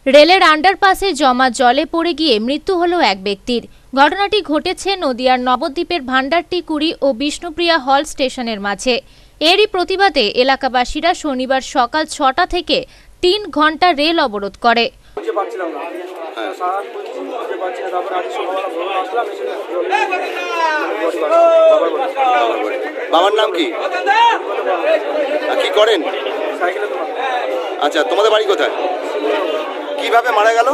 রেলের আন্ডারপাসে জমা জলে পড়ে গিয়ে মৃত্যু হলো এক ব্যক্তির। ঘটনাটি ঘটেছে নদিয়ার নবদ্বীপের ভান্ডারটিকুড়ি ও বিষ্ণুপ্রিয়া হল স্টেশনের মাঝে। এরই প্রতিবাদে এলাকাবাসীরা শনিবার সকাল ৬টা থেকে ৩ ঘন্টা রেল অবরোধ করে। বাবার নাম কি? কি করেন? আচ্ছা, তোমাদের বাড়ি কোথায়? কিভাবে মারা গেল?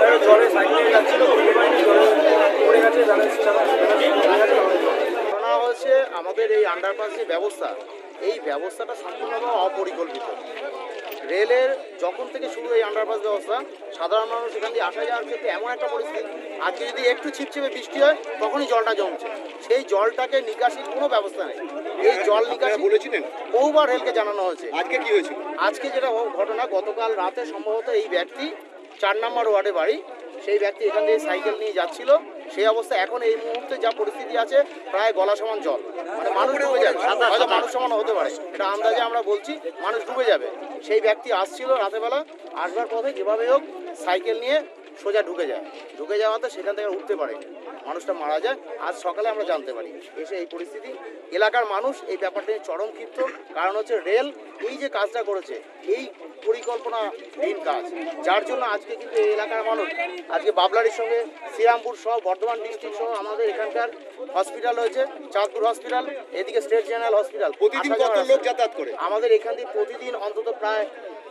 হচ্ছে আমাদের এই আন্ডারপাস যে ব্যবস্থা, এই ব্যবস্থাটা সম্পূর্ণভাবে অপরিকল্পিত। রেলের যখন থেকে শুরু এই আন্ডারপাস ব্যবস্থা, সাধারণ মানুষ এখান দিয়ে আসা যাওয়ার ক্ষেত্রে এমন একটা পরিস্থিতি, আজকে যদি একটু ছিপছিপে বৃষ্টি হয় তখনই জলটা জমছে। সেই জলটাকে নিকাশির কোনো ব্যবস্থা নেই। এই জল নিকাশি বলেছিলেন, বহুবার রেলকে জানানো হয়েছে। আজকে কি হয়েছে? আজকে যেটা ঘটনা, গতকাল রাতে সম্ভবত এই ব্যক্তি ৪ নম্বর ওয়ার্ডে বাড়ি, সেই ব্যক্তি এখান থেকে সাইকেল নিয়ে যাচ্ছিল। সেই অবস্থা এখন এই মুহূর্তে যা পরিস্থিতি আছে, প্রায় গলা সমান জল, মানে মানুষ ডুবে যাবে। হয়তো মানুষ সমান হতে পারে, এটা আন্দাজে আমরা বলছি, মানুষ ডুবে যাবে। সেই ব্যক্তি আসছিল রাতেবেলা, আসবার পথে যেভাবে হোক সাইকেল নিয়ে সোজা ঢুকে যাওয়াতে সেখান থেকে উঠতে পারে, মানুষটা মারা যায়। আজ সকালে আমরা জানতে পারি এসে এই পরিস্থিতি। এলাকার মানুষ এই ব্যাপারটা নিয়ে চরম ক্ষিপ্ত। কারণ হচ্ছে রেল এই যে কাজটা করেছে, এই পরিকল্পনাহীন কাজ, যার জন্য আজকে কিন্তু এই এলাকার মানুষ আজকে বাবলারির সঙ্গে শ্রীরামপুর সহ বর্ধমান ডিস্ট্রিক্ট সহ আমাদের এখানকার হসপিটাল রয়েছে, চাঁদপুর হসপিটাল, এদিকে স্টেট জেনারেল হসপিটাল। প্রতিদিন কত লোক যাতায়াত করে? আমাদের এখান থেকে প্রতিদিন অন্তত প্রায়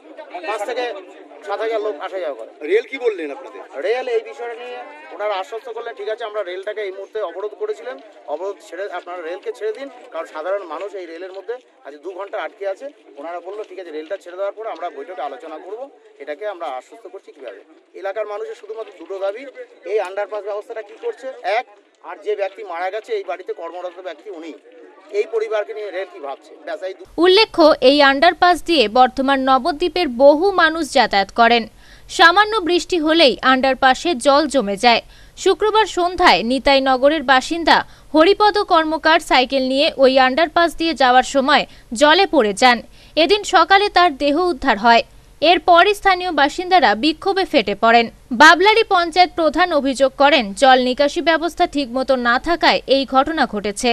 ৫ থেকে ৭,০০০ লোক আসা যাওয়া করে। রেল কি বললেন আপনাদের? রেল এই বিষয়টা নিয়ে ওনারা আশ্বস্ত করলেন, ঠিক আছে, আমরা রেলটাকে এই মুহূর্তে অবরোধ করেছিলেন, অবরোধ ছেড়ে আপনারা রেলকে ছেড়ে দিন, কারণ সাধারণ মানুষ এই রেলের মধ্যে আজ 2 ঘন্টা আটকে আছে। ওনারা বললো ঠিক আছে, রেলটা ছেড়ে দেওয়ার পরে আমরা বৈঠকে আলোচনা করব। এটাকে আমরা আশ্বস্ত করছি কীভাবে। এলাকার মানুষের শুধুমাত্র দুটো দাবি, এই আন্ডারপাস ব্যবস্থাটা কী করছে, এক, আর যে ব্যক্তি মারা গেছে এই বাড়িতে কর্মরত ব্যক্তি উনি, এই পরিবারকে নিয়ে রেল কি ভাবছে। উল্লেখ্য, এই আন্ডারপাস দিয়ে বর্তমান নবদ্বীপের বহু মানুষ যাতায়াত করেন। সামান্য বৃষ্টি হলেই আন্ডারপাসে জল জমে যায়। শুক্রবার সন্ধ্যায় নিতাই নগরের বাসিন্দা হরিপদ কর্মকার সাইকেল নিয়ে ওই আন্ডারপাস দিয়ে যাওয়ার সময় জলে পড়ে যান। এদিন সকালে তার দেহ উদ্ধার হয়। এরপরই স্থানীয় বাসিন্দারা বিক্ষোভে ফেটে পড়েন। বাবলারি পঞ্চায়েত প্রধান অভিযোগ করেন, জল নিকাশি ব্যবস্থা ঠিকমতো না থাকায় এই ঘটনা ঘটেছে।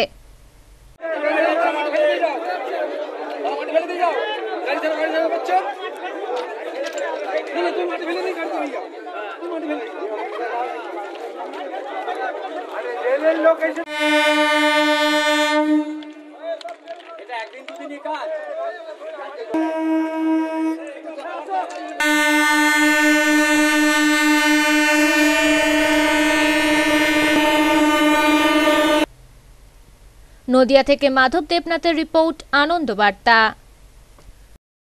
নদিয়া থেকে মাধব দেবনাথের রিপোর্ট, আনন্দ বার্তা।